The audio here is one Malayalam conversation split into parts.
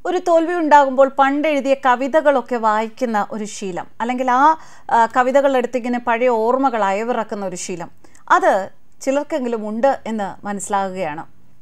ഒരു തോൽവി ഉണ്ടാകുമ്പോൾ പണ്ടെഴുതിയ കവിതകളൊക്കെ വായിക്കുന്ന ഒരു ശീലം, അല്ലെങ്കിൽ ആ കവിതകളെടുത്തിങ്ങനെ പഴയ ഓർമ്മകൾ അയവിറക്കുന്ന ഒരു ശീലം, അത് ചിലർക്കെങ്കിലും ഉണ്ട് എന്ന് മനസ്സിലാകുകയാണ്.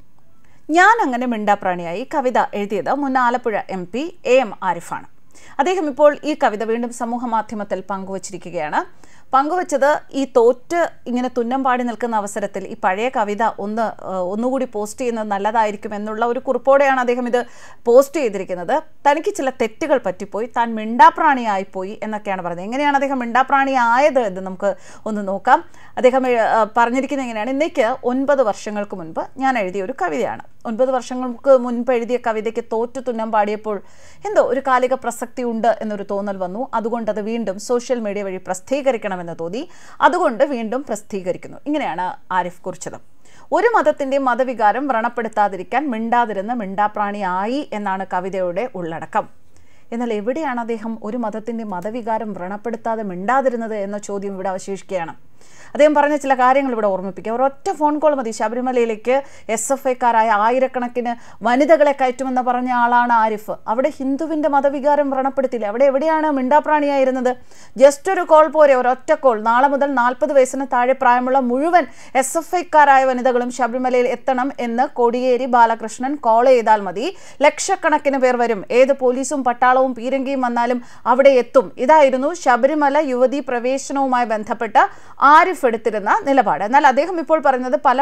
ഞാൻ അങ്ങനെ മിണ്ടാപ്രാണിയായി കവിത എഴുതിയത് മുൻ ആലപ്പുഴ MP AM ആരിഫാണ്. അദ്ദേഹം ഇപ്പോൾ ഈ കവിത വീണ്ടും സമൂഹ മാധ്യമത്തിൽ പങ്കുവച്ചിരിക്കുകയാണ്. പങ്കുവച്ചത് ഈ തോറ്റ് ഇങ്ങനെ തുന്നം പാടി നിൽക്കുന്ന അവസരത്തിൽ ഈ പഴയ കവിത ഒന്നുകൂടി പോസ്റ്റ് ചെയ്യുന്നത് നല്ലതായിരിക്കും എന്നുള്ള ഒരു കുറിപ്പോടെയാണ് അദ്ദേഹം ഇത് പോസ്റ്റ് ചെയ്തിരിക്കുന്നത്. തനിക്ക് ചില തെറ്റുകൾ പറ്റിപ്പോയി, താൻ മിണ്ടാപ്രാണിയായിപ്പോയി എന്നൊക്കെയാണ് പറയുന്നത്. എങ്ങനെയാണ് അദ്ദേഹം മിണ്ടാപ്രാണി ആയത് എന്ന് നമുക്ക് ഒന്ന് നോക്കാം. അദ്ദേഹം പറഞ്ഞിരിക്കുന്നത് എങ്ങനെയാണ്: ഇന്നേക്ക് 9 വർഷങ്ങൾക്ക് മുൻപ് ഞാൻ എഴുതിയ ഒരു കവിതയാണ്. 9 വർഷങ്ങൾക്ക് മുൻപ് എഴുതിയ കവിതയ്ക്ക് തോറ്റു തുന്നം പാടിയപ്പോൾ എന്തോ ഒരു കാലിക പ്രസക്തി ഉണ്ട് എന്നൊരു തോന്നൽ വന്നു. അതുകൊണ്ട് അത് വീണ്ടും സോഷ്യൽ മീഡിയ വഴി പ്രസിദ്ധീകരിക്കണമെന്ന് തോന്നി. അതുകൊണ്ട് വീണ്ടും പ്രസിദ്ധീകരിക്കുന്നു. ഇങ്ങനെയാണ് ആരിഫ് കുറിച്ചത്. ഒരു മതത്തിൻ്റെ മതവികാരം വ്രണപ്പെടുത്താതിരിക്കാൻ മിണ്ടാതിരുന്ന മിണ്ടാപ്രാണിയായി എന്നാണ് കവിതയുടെ ഉള്ളടക്കം. എന്നാൽ എവിടെയാണ് അദ്ദേഹം ഒരു മതത്തിൻ്റെ മതവികാരം വ്രണപ്പെടുത്താതെ മിണ്ടാതിരുന്നത് എന്ന ചോദ്യം ഇവിടെ അവശേഷിക്കുകയാണ്. അദ്ദേഹം പറഞ്ഞ ചില കാര്യങ്ങൾ ഇവിടെ ഓർമ്മിപ്പിക്കുക. ഒരൊറ്റ ഫോൺ കോൾ മതി ശബരിമലയിലേക്ക് SFIക്കാരായ ആയിരക്കണക്കിന് വനിതകളെ കയറ്റുമെന്ന് പറഞ്ഞ ആളാണ് ആരിഫ്. അവിടെ ഹിന്ദുവിൻ്റെ മതവികാരം വ്രണപ്പെടുത്തില്ല. അവിടെ എവിടെയാണ് മിണ്ടാപ്രാണിയായിരുന്നത്? ജസ്റ്റ് ഒരു കോൾ പോരെ, ഒരൊറ്റ കോൾ. നാളെ മുതൽ 40 വയസ്സിന് താഴെ പ്രായമുള്ള മുഴുവൻ SFIക്കാരായ വനിതകളും ശബരിമലയിൽ എത്തണം എന്ന് കോടിയേരി ബാലകൃഷ്ണൻ കോൾ ചെയ്താൽ മതി. ലക്ഷക്കണക്കിന് പേർ വരും. ഏത് പോലീസും പട്ടാളവും പീരങ്കിയും വന്നാലും അവിടെ എത്തും. ഇതായിരുന്നു ശബരിമല യുവതീ പ്രവേശനവുമായി ബന്ധപ്പെട്ട് ആരിഫ് എടുത്തിരുന്ന നിലപാട്. എന്നാൽ അദ്ദേഹം ഇപ്പോൾ പറയുന്നത് പല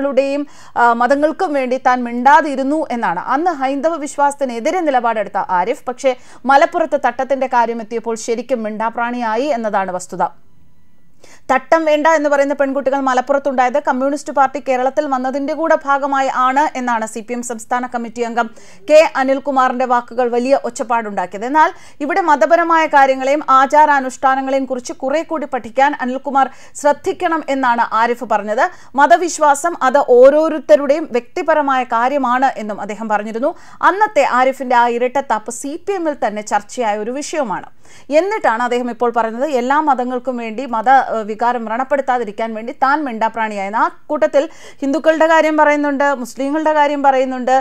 മതങ്ങൾക്കും വേണ്ടി താൻ മിണ്ടാതിരുന്നു എന്നാണ്. അന്ന് ഹൈന്ദവ വിശ്വാസത്തിനെതിരെ നിലപാടെടുത്ത ആരിഫ് പക്ഷേ മലപ്പുറത്ത് തട്ടത്തിന്റെ കാര്യം എത്തിയപ്പോൾ ശരിക്കും മിണ്ടാപ്രാണിയായി എന്നതാണ് വസ്തുത. തട്ടം വേണ്ട എന്ന് പറയുന്ന പെൺകുട്ടികൾ മലപ്പുറത്തുണ്ടായത് കമ്മ്യൂണിസ്റ്റ് പാർട്ടി കേരളത്തിൽ വന്നതിൻ്റെ കൂടെ ഭാഗമായി ആണ് എന്നാണ് CPM സംസ്ഥാന കമ്മിറ്റി അംഗം K അനിൽകുമാറിന്റെ വാക്കുകൾ വലിയ ഒച്ചപ്പാടുണ്ടാക്കിയത്. എന്നാൽ ഇവിടെ മതപരമായ കാര്യങ്ങളെയും ആചാരാനുഷ്ഠാനങ്ങളെയും കുറിച്ച് കുറെ കൂടി പഠിക്കാൻ അനിൽകുമാർ ശ്രദ്ധിക്കണം എന്നാണ് ആരിഫ് പറഞ്ഞത്. മതവിശ്വാസം അത് ഓരോരുത്തരുടെയും വ്യക്തിപരമായ കാര്യമാണ് എന്നും അദ്ദേഹം പറഞ്ഞിരുന്നു. അന്നത്തെ ആരിഫിന്റെ ആ ഇരട്ടത്താപ്പ് CPMൽ തന്നെ ചർച്ചയായ ഒരു വിഷയമാണ്. എന്നിട്ടാണ് അദ്ദേഹം ഇപ്പോൾ പറയുന്നത് എല്ലാ മതങ്ങൾക്കും വേണ്ടി വികാരം വ്രണപ്പെടുത്താതിരിക്കാൻ വേണ്ടി താൻ മിണ്ടാപ്രാണിയായെന്ന്. ആ കൂട്ടത്തിൽ ഹിന്ദുക്കളുടെ കാര്യം പറയുന്നുണ്ട്, മുസ്ലിങ്ങളുടെ കാര്യം പറയുന്നുണ്ട്.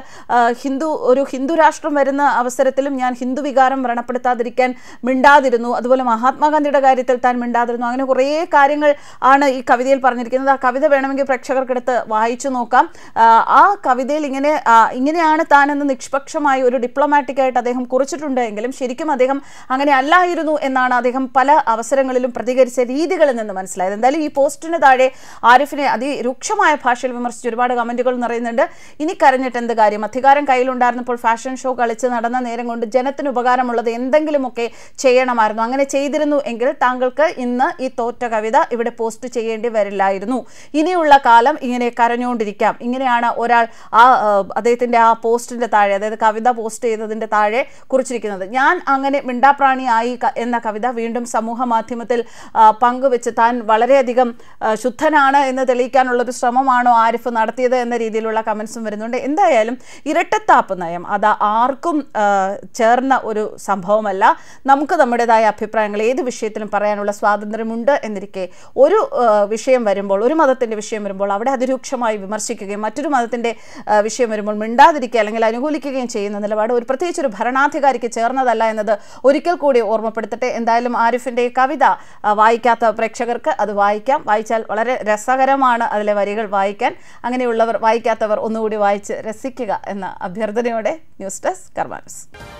ഒരു ഹിന്ദു രാഷ്ട്രം വരുന്ന അവസരത്തിലും ഞാൻ ഹിന്ദു വികാരം വ്രണപ്പെടുത്താതിരിക്കാൻ മിണ്ടാതിരുന്നു. അതുപോലെ മഹാത്മാഗാന്ധിയുടെ കാര്യത്തിൽ താൻ മിണ്ടാതിരുന്നു. അങ്ങനെ കുറേ കാര്യങ്ങൾ ആണ് ഈ കവിതയിൽ പറഞ്ഞിരിക്കുന്നത്. ആ കവിത വേണമെങ്കിൽ പ്രേക്ഷകർക്കെടുത്ത് വായിച്ചു നോക്കാം. ആ കവിതയിൽ ഇങ്ങനെയാണ് താനെന്ന് നിഷ്പക്ഷമായി ഒരു ഡിപ്ലോമാറ്റിക് ആയിട്ട് അദ്ദേഹം കുറിച്ചിട്ടുണ്ട് എങ്കിലും ശരിക്കും അദ്ദേഹം അങ്ങനെ അല്ലായിരുന്നു എന്നാണ് അദ്ദേഹം പല അവസരങ്ങളിലും പ്രതികരിച്ച രീതികളിൽ നിന്ന് മനസ്സിലായത്. എന്തായാലും ഈ പോസ്റ്റിന് താഴെ ആരിഫിനെ അതിരൂക്ഷമായ ഭാഷയിൽ വിമർശിച്ച് ഒരുപാട് കമന്റുകൾ നിറയുന്നുണ്ട്. ഇനി കരഞ്ഞിട്ട് എന്ത് കാര്യം? അധികാരം കയ്യിലുണ്ടായിരുന്നപ്പോൾ ഫാഷൻ ഷോ കളിച്ച് നടന്ന നേരം കൊണ്ട് ജനത്തിന് ഉപകാരമുള്ളത് എന്തെങ്കിലുമൊക്കെ ചെയ്യണമായിരുന്നു. അങ്ങനെ ചെയ്തിരുന്നു എങ്കിൽ താങ്കൾക്ക് ഇന്ന് ഈ തോറ്റ കവിത ഇവിടെ പോസ്റ്റ് ചെയ്യേണ്ടി വരില്ലായിരുന്നു. ഇനിയുള്ള കാലം ഇങ്ങനെ കരഞ്ഞുകൊണ്ടിരിക്കാം. ഇങ്ങനെയാണ് ഒരാൾ അദ്ദേഹത്തിന്റെ ആ പോസ്റ്റിന്റെ താഴെ, അതായത് കവിത പോസ്റ്റ് ചെയ്തതിന്റെ താഴെ കുറിച്ചിരിക്കുന്നത്. ഞാൻ അങ്ങനെ മിണ്ടാപ്രാണിയായി എന്ന കവിത വീണ്ടും സമൂഹ മാധ്യമത്തിൽ പങ്കുവെച്ച് താൻ വളരെയധികം ശുദ്ധനാണ് എന്ന് തെളിയിക്കാനുള്ളൊരു ശ്രമമാണോ ആരിഫ് നടത്തിയത് എന്ന രീതിയിലുള്ള കമൻസും വരുന്നുണ്ട്. എന്തായാലും ഇരട്ടത്താപ്പ് നയം അത് ആർക്കും ചേർന്ന ഒരു സംഭവമല്ല. നമുക്ക് നമ്മുടേതായ അഭിപ്രായങ്ങൾ ഏത് വിഷയത്തിലും പറയാനുള്ള സ്വാതന്ത്ര്യമുണ്ട് എന്നിരിക്കെ ഒരു വിഷയം വരുമ്പോൾ, ഒരു മതത്തിൻ്റെ വിഷയം വരുമ്പോൾ അവിടെ അതിരൂക്ഷമായി വിമർശിക്കുകയും മറ്റൊരു മതത്തിൻ്റെ വിഷയം വരുമ്പോൾ മിണ്ടാതിരിക്കുക അല്ലെങ്കിൽ അനുകൂലിക്കുകയും ചെയ്യുന്ന നിലപാട് പ്രത്യേകിച്ച് ഒരു ഭരണാധികാരിക്ക് ചേർന്നതല്ല എന്നത് ഒരിക്കൽ കൂടി ഓർമ്മപ്പെടുത്തട്ടെ. എന്തായാലും ആരിഫിൻ്റെ കവിത വായിക്കാത്ത പ്രേക്ഷകർക്ക് അത് വായിക്കാം. വായിച്ചാൽ വളരെ രസകരമാണ് അതിലെ വരികൾ വായിക്കാൻ. അങ്ങനെയുള്ളവർ, വായിക്കാത്തവർ ഒന്നുകൂടി വായിച്ച് രസിക്കുക എന്ന അഭ്യർത്ഥനയോടെ ന്യൂസ് ഡെസ്ക് കർമ്മ ന്യൂസ്.